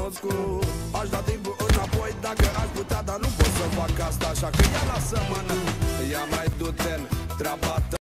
cunoscut. Aș da timpul înapoi dacă aș putea, dar nu pot să fac asta, așa că ia lasă-mă, ia mai du-te-n treaba ta.